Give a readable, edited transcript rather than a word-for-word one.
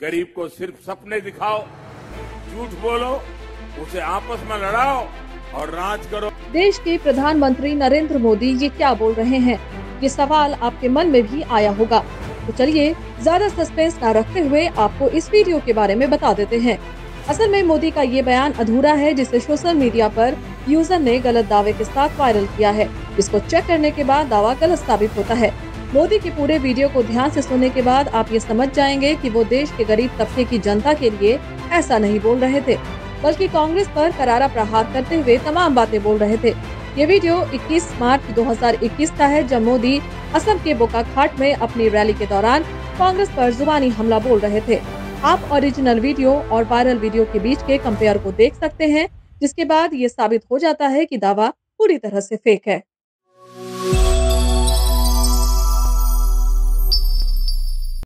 गरीब को सिर्फ सपने दिखाओ, झूठ बोलो, उसे आपस में लड़ाओ और राज करो। देश के प्रधानमंत्री नरेंद्र मोदी ये क्या बोल रहे हैं, ये सवाल आपके मन में भी आया होगा। तो चलिए ज्यादा सस्पेंस न रखते हुए आपको इस वीडियो के बारे में बता देते हैं। असल में मोदी का ये बयान अधूरा है, जिसे सोशल मीडिया पर यूजर ने गलत दावे के साथ वायरल किया है, जिसको चेक करने के बाद दावा गलत साबित होता है। मोदी के पूरे वीडियो को ध्यान से सुनने के बाद आप ये समझ जाएंगे कि वो देश के गरीब तबके की जनता के लिए ऐसा नहीं बोल रहे थे, बल्कि कांग्रेस पर करारा प्रहार करते हुए तमाम बातें बोल रहे थे। ये वीडियो 21 मार्च 2021 का है, जब मोदी असम के बोकाखाट में अपनी रैली के दौरान कांग्रेस पर जुबानी हमला बोल रहे थे। आप ओरिजिनल वीडियो और वायरल वीडियो के बीच के कंपेयर को देख सकते हैं, जिसके बाद ये साबित हो जाता है कि दावा पूरी तरह से फेक है।